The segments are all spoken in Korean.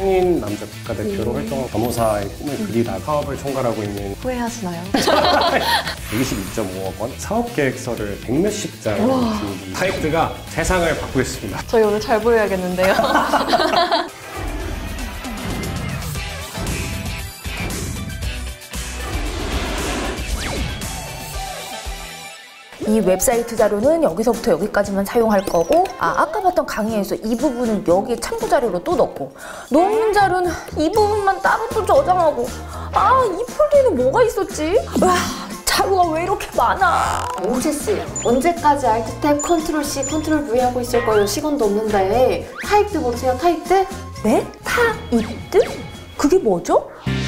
성인 남자 국가대표로 활동한 변호사의 꿈을 그리다가 사업을 총괄하고 있는 후회하시나요? 122.5억 원 사업계획서를 100몇십 장을 준비 타입드가 세상을 바꾸겠습니다. 저희 오늘 잘 보여야겠는데요. 이 웹사이트 자료는 여기서부터 여기까지만 사용할 거고, 아까 봤던 강의에서 이 부분은 여기에 참고 자료로 또 넣고, 논문 자료는 이 부분만 따로 또 저장하고, 이 폴더에는 뭐가 있었지? 와, 자료가 왜 이렇게 많아? 오지씨, 언제까지 Alt-탭, Ctrl-C, Ctrl-V 하고 있을 거예요? 시간도 없는데. 타입드 보세요, 타입드? 네? 타입드? 그게 뭐죠?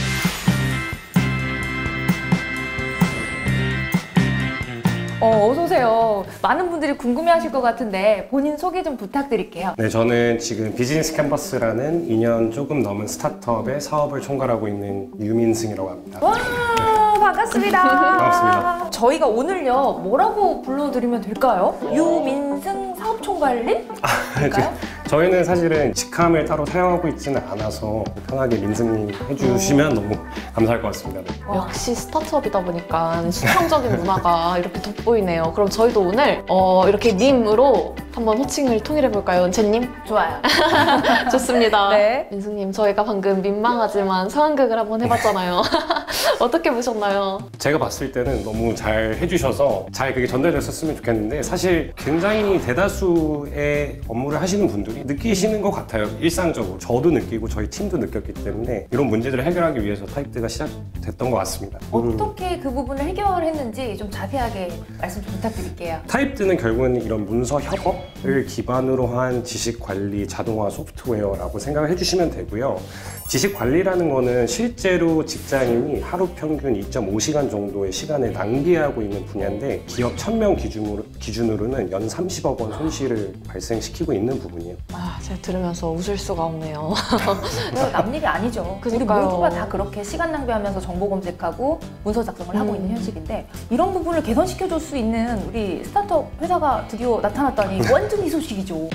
어서오세요. 많은 분들이 궁금해하실 것 같은데 본인 소개 좀 부탁드릴게요. 네, 저는 지금 비즈니스 캔버스라는 2년 조금 넘은 스타트업의 사업을 총괄하고 있는 유민승이라고 합니다. 와, 반갑습니다. 반갑습니다. 저희가 오늘요, 뭐라고 불러드리면 될까요? 유민승 사업총괄님? 될까요? 저희는 사실은 직함을 따로 사용하고 있지는 않아서 편하게 민승님 해주시면 너무 감사할 것 같습니다. 네. 역시 스타트업이다 보니까 수평적인 문화가 이렇게 돋보이네요. 그럼 저희도 오늘 이렇게 님으로 한번 호칭을 통일해볼까요, 은채님? 좋아요. 좋습니다. 네. 민수님, 저희가 방금 민망하지만 상황극을 한번 해봤잖아요. 어떻게 보셨나요? 제가 봤을 때는 너무 잘 해주셔서 잘 그게 전달됐었으면 좋겠는데, 사실 굉장히 대다수의 업무를 하시는 분들이 느끼시는 것 같아요. 일상적으로 저도 느끼고 저희 팀도 느꼈기 때문에 이런 문제들을 해결하기 위해서 타입드가 시작됐던 것 같습니다. 어떻게 그 부분을 해결했는지 좀 자세하게 말씀 좀 부탁드릴게요. 타입드는 결국은 이런 문서 협업을 기반으로 한 지식 관리 자동화 소프트웨어라고 생각을 해주시면 되고요. 지식 관리라는 거는 실제로 직장인이 하루 평균 2.5시간 정도의 시간을 낭비하고 있는 분야인데, 기업 1000명 기준으로는 연 30억 원 손실을 발생시키고 있는 부분이에요. 제가 들으면서 웃을 수가 없네요. 남일이 아니죠. 그러니까요. 우리 모두가 다 그렇게 시간 낭비하면서 정보 검색하고 문서 작성을 하고 있는 현실인데, 이런 부분을 개선시켜줄 수 있는 우리 스타트업 회사가 드디어 나타났다니 완전 이 소식이죠.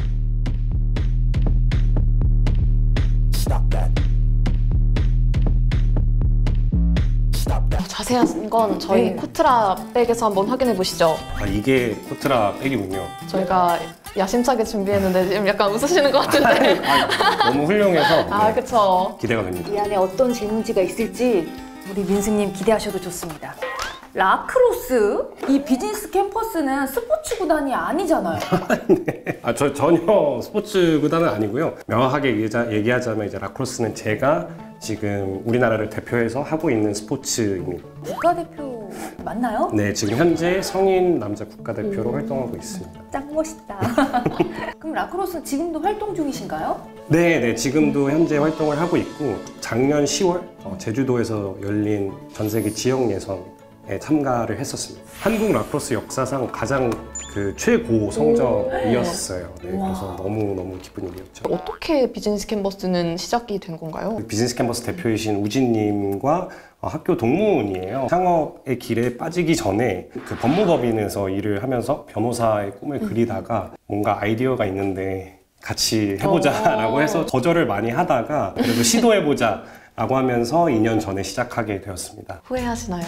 자세한 건 저희 코트라 백에서 한번 확인해 보시죠. 이게 코트라 백이군요. 저희가 야심차게 준비했는데 지금 약간 웃으시는 것 같은데. 너무 훌륭해서 네, 그쵸. 기대가 됩니다. 이 안에 어떤 질문지가 있을지 우리 민승님 기대하셔도 좋습니다. 라크로스? 이 비즈니스 캠퍼스는 스포츠 구단이 아니잖아요. 네. 전혀 스포츠 구단은 아니고요. 명확하게 얘기하자면 이제 라크로스는 제가 지금 우리나라를 대표해서 하고 있는 스포츠입니다. 국가대표 맞나요? 네, 지금 현재 성인 남자 국가대표로 활동하고 있습니다. 짱 멋있다. 그럼 라크로스 지금도 활동 중이신가요? 네, 지금도 현재 활동을 하고 있고, 작년 10월 제주도에서 열린 전 세계 지역 예선에 참가를 했었습니다. 한국 라크로스 역사상 가장 최고 성적이었어요. 네, 그래서 너무너무 기쁜 일이었죠. 어떻게 비즈니스 캔버스는 시작이 된 건가요? 비즈니스 캔버스 대표이신 우진님과 학교 동문이에요. 창업의 길에 빠지기 전에 법무법인에서 일을 하면서 변호사의 꿈을 그리다가 뭔가 아이디어가 있는데 같이 해보자라고 해서 거절을 많이 하다가 그래도 시도해보자 라고 하면서 2년 전에 시작하게 되었습니다. 후회하시나요?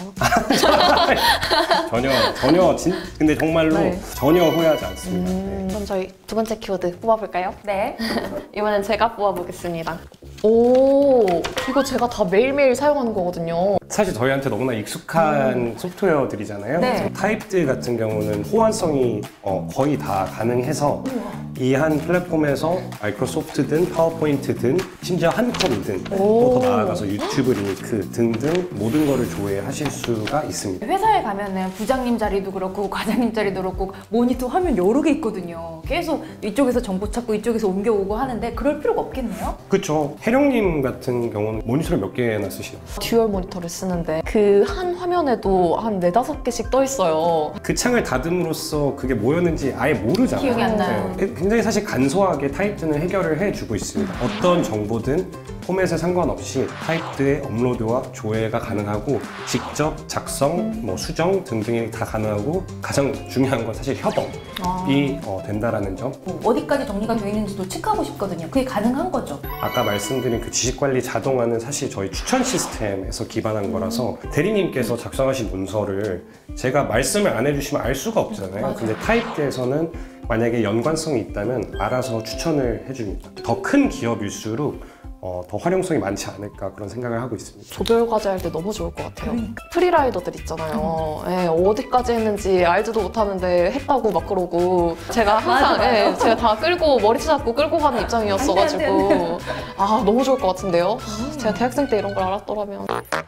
근데 정말로 네. 전혀 후회하지 않습니다. 네. 그럼 저희 두 번째 키워드 뽑아볼까요? 네. 이번엔 제가 뽑아보겠습니다. 오, 이거 제가 다 매일매일 사용하는 거거든요. 사실 저희한테 너무나 익숙한 소프트웨어들이잖아요. 네. 그래서 타입드 같은 경우는 호환성이 거의 다 가능해서 이 한 플랫폼에서 마이크로소프트든 파워포인트든 심지어 한컴이든 또 더 나아가서 유튜브 링크 등등 모든 거를 조회하실 수가 있습니다. 회사에 가면은 부장님 자리도 그렇고 과장님 자리도 그렇고 모니터 화면 여러 개 있거든요. 계속 이쪽에서 정보 찾고 이쪽에서 옮겨오고 하는데 그럴 필요가 없겠네요? 그렇죠. 혜령님 같은 경우는 모니터를 몇 개나 쓰시나요? 듀얼 모니터를 쓰는데 그 한 화면에도 한 4-5개씩 떠 있어요. 그 창을 닫음으로써 그게 뭐였는지 아예 모르잖아요. 기억이 안 나요. 네. 굉장히 사실 간소하게 타입드는 해결을 해주고 있습니다. 어떤 정보든 포맷에 상관없이 타입드의 업로드와 조회가 가능하고 직접 작성, 뭐 수정 등등이 다 가능하고 가장 중요한 건 사실 협업이 된다라는 점. 어디까지 정리가 되어 있는지도 체크하고 싶거든요. 그게 가능한 거죠. 아까 말씀드린 그 지식관리 자동화는 사실 저희 추천 시스템에서 기반한 거라서 대리님께서 작성하신 문서를 제가 말씀을 안 해주시면 알 수가 없잖아요. 맞아요. 근데 타입드에서는 만약에 연관성이 있다면 알아서 추천을 해줍니다. 더 큰 기업일수록 더 활용성이 많지 않을까 그런 생각을 하고 있습니다. 조별 과제 할 때 너무 좋을 것 같아요. 프리라이더들 있잖아요. 예, 어디까지 했는지 알지도 못하는데 했다고 막 그러고 제가 항상 맞아요. 제가 다 끌고 머리 잡고 끌고 가는 입장이었어가지고 아 너무 좋을 것 같은데요. 제가 대학생 때 이런 걸 알았더라면.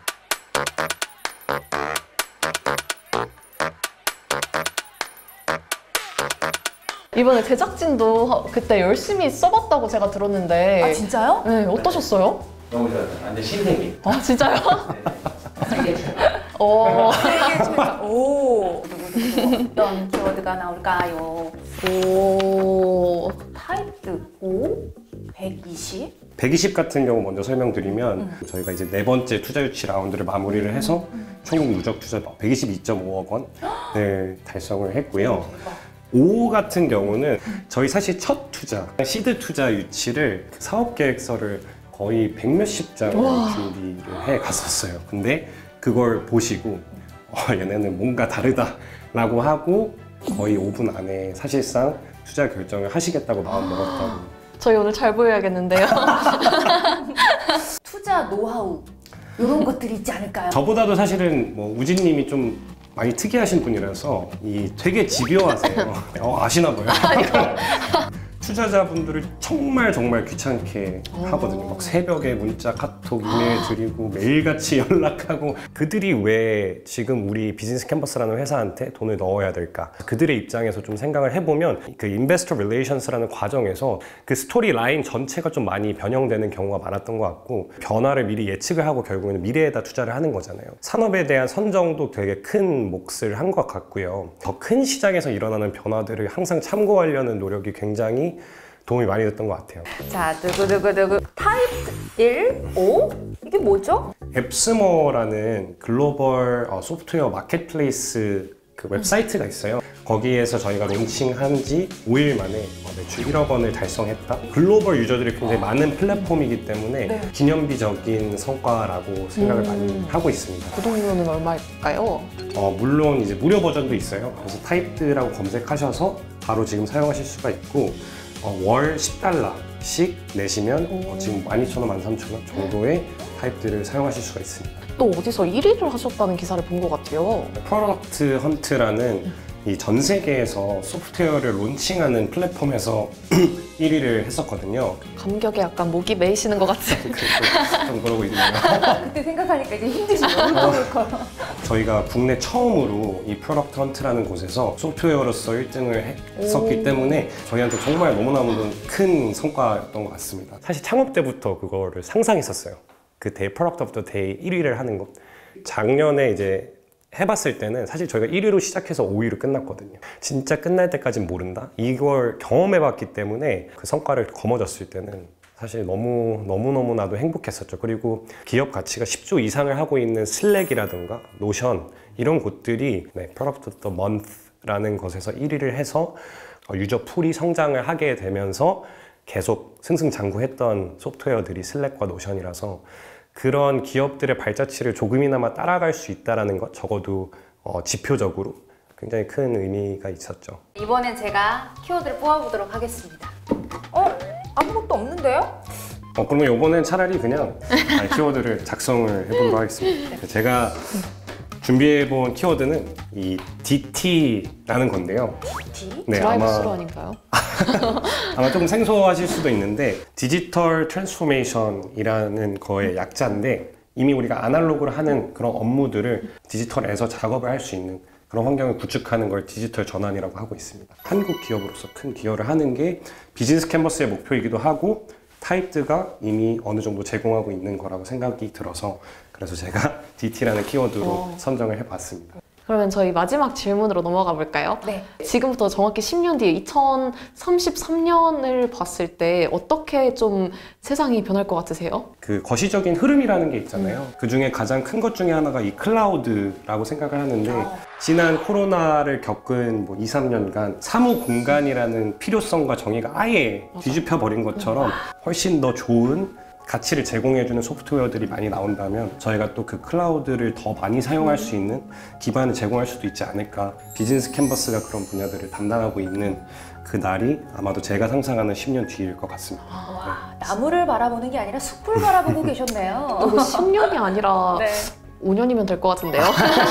이번에 제작진도 그때 열심히 써봤다고 제가 들었는데 아 진짜요? 네, 어떠셨어요? 너무 좋았어요. 완전 신세계. 아 진짜요? 세계 오. 어떤 키워드가 나올까요? 오. 타입드 5, 120. 120 같은 경우 먼저 설명드리면 저희가 이제 네 번째 투자 유치 라운드를 마무리를 해서 총 누적 투자 122.5억 원을 달성을 했고요. 5 같은 경우는 저희 사실 첫 투자, 시드 투자 유치를 사업 계획서를 거의 100몇십 장을 준비를 해 갔었어요. 근데 그걸 보시고 얘네는 뭔가 다르다라고 하고 거의 5분 안에 사실상 투자 결정을 하시겠다고 마음 먹었다고. 저희 오늘 잘 보여야겠는데요. 투자 노하우 이런 것들이 있지 않을까요? 저보다도 사실은 뭐 우진님이 좀 많이 특이하신 분이라서 되게 집요하세요. 아시나 봐요. 투자자분들을 정말 귀찮게 하거든요. 막 새벽에 문자, 카톡, 이메일 드리고 매일같이 연락하고 그들이 왜 지금 우리 비즈니스 캠퍼스라는 회사한테 돈을 넣어야 될까? 그들의 입장에서 좀 생각을 해보면 그 인베스터 릴레이션스라는 과정에서 그 스토리 라인 전체가 좀 많이 변형되는 경우가 많았던 것 같고 변화를 미리 예측을 하고 결국에는 미래에다 투자를 하는 거잖아요. 산업에 대한 선정도 되게 큰 몫을 한 것 같고요. 더 큰 시장에서 일어나는 변화들을 항상 참고하려는 노력이 굉장히 도움이 많이 됐던 것 같아요. 자, 누구 타입 1, 5? 이게 뭐죠? 앱스머라는 글로벌 소프트웨어 마켓플레이스 그 웹사이트가 있어요. 거기에서 저희가 론칭한 지 5일 만에 매출 1억 원을 달성했다. 글로벌 유저들이 굉장히 많은 플랫폼이기 때문에 기념비적인 성과라고 생각을 많이 하고 있습니다. 구독료는 얼마일까요? 물론 이제 무료 버전도 있어요. 그래서 타입드라고 검색하셔서 바로 지금 사용하실 수가 있고 월 10달러씩 내시면 지금 12,000원, 13,000원 정도의 타입들을 사용하실 수가 있습니다. 또 어디서 1위를 하셨다는 기사를 본 것 같아요. 프로덕트 헌트라는 이 전 세계에서 소프트웨어를 론칭하는 플랫폼에서 1위를 했었거든요. 감격에 약간 목이 메이시는 것 같아요. 좀 그러고 있네요. 그때 생각하니까 이제 힘드시죠? 저희가 국내 처음으로 이 프로덕트 헌트라는 곳에서 소프트웨어로서 1등을 했었기 때문에 저희한테 정말 너무나도 큰 성과였던 것 같습니다. 사실 창업 때부터 그거를 상상했었어요. 그 데이 프로덕트 오브 더 데이 1위를 하는 것. 작년에 이제 해봤을 때는 사실 저희가 1위로 시작해서 5위로 끝났거든요. 진짜 끝날 때까지는 모른다? 이걸 경험해봤기 때문에 그 성과를 거머쥐었을 때는 사실 너무나도 행복했었죠. 그리고 기업 가치가 10조 이상을 하고 있는 슬랙이라든가 노션 이런 곳들이 Product of the Month라는 것에서 1위를 해서 유저 풀이 성장을 하게 되면서 계속 승승장구했던 소프트웨어들이 슬랙과 노션이라서 그런 기업들의 발자취를 조금이나마 따라갈 수 있다는 것 적어도 지표적으로 굉장히 큰 의미가 있었죠. 이번엔 제가 키워드를 뽑아보도록 하겠습니다. 아무것도 없는데요? 그러면 이번엔 차라리 그냥 키워드를 작성을 해보도록 하겠습니다. 제가 준비해본 키워드는 이 DT라는 건데요. D? 네, 드라이브 스루 아닌가요? 아마 조금 생소하실 수도 있는데 디지털 트랜스포메이션이라는 거의 약자인데 이미 우리가 아날로그로 하는 그런 업무들을 디지털에서 작업을 할 수 있는 그런 환경을 구축하는 걸 디지털 전환이라고 하고 있습니다. 한국 기업으로서 큰 기여를 하는 게 비즈니스 캔버스의 목표이기도 하고 타입드가 이미 어느 정도 제공하고 있는 거라고 생각이 들어서 그래서 제가 DT라는 키워드로 선정을 해봤습니다. 그러면 저희 마지막 질문으로 넘어가 볼까요? 네. 지금부터 정확히 10년 뒤에 2033년을 봤을 때 어떻게 좀 세상이 변할 것 같으세요? 그 거시적인 흐름이라는 게 있잖아요. 그 중에 가장 큰 것 중에 하나가 이 클라우드라고 생각을 하는데 지난 코로나를 겪은 뭐 2, 3년간 사무 공간이라는 필요성과 정의가 아예 뒤집혀 버린 것처럼 훨씬 더 좋은 가치를 제공해주는 소프트웨어들이 많이 나온다면 저희가 또 그 클라우드를 더 많이 사용할 수 있는 기반을 제공할 수도 있지 않을까. 비즈니스 캔버스가 그런 분야들을 담당하고 있는 그 날이 아마도 제가 상상하는 10년 뒤일 것 같습니다. 와, 나무를 바라보는 게 아니라 숲을 바라보고 계셨네요. 이거 10년이 아니라 네. 5년이면 될 것 같은데요?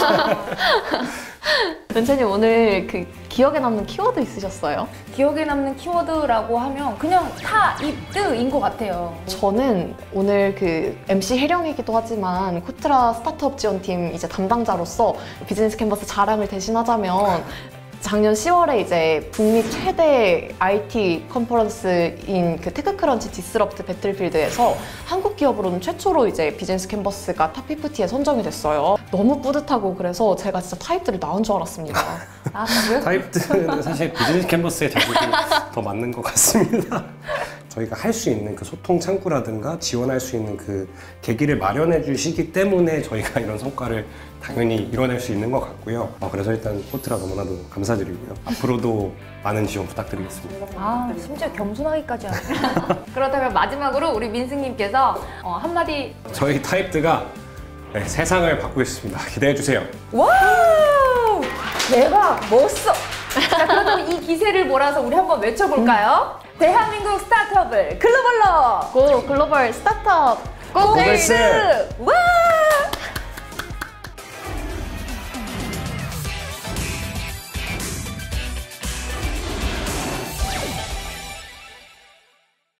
은채님 오늘 그 기억에 남는 키워드 있으셨어요? 기억에 남는 키워드라고 하면 그냥 타입드인 것 같아요. 저는 오늘 그 MC 혜령이기도 하지만 코트라 스타트업 지원팀 이제 담당자로서 비즈니스 캔버스 자랑을 대신하자면 작년 10월에 이제 북미 최대 IT 컨퍼런스인 그 테크크런치 디스럽트 배틀필드에서 한국 기업으로는 최초로 이제 비즈니스 캔버스가 탑 50에 선정이 됐어요. 너무 뿌듯하고 그래서 제가 진짜 타입들이 나온 줄 알았습니다. 아, 그래요? 타입들은 사실 비즈니스 캔버스의 자극이 더 맞는 것 같습니다. 저희가 할 수 있는 그 소통 창구라든가 지원할 수 있는 그 계기를 마련해 주시기 때문에 저희가 이런 성과를 당연히 이뤄낼 수 있는 것 같고요. 그래서 일단 코트라 너무나도 감사드리고요. 앞으로도 많은 지원 부탁드리겠습니다. 아, 심지어 겸손하기까지 하네요. 그렇다면 마지막으로 우리 민승님께서 한마디. 저희 타입드가 세상을 바꾸겠습니다. 기대해 주세요. 와우! 대박! 멋있어! 자, 그렇다면 이 기세를 몰아서 우리 한번 외쳐볼까요? 대한민국 스타트업을 글로벌로! 고 글로벌 스타트업 고글스! 고글스! 와!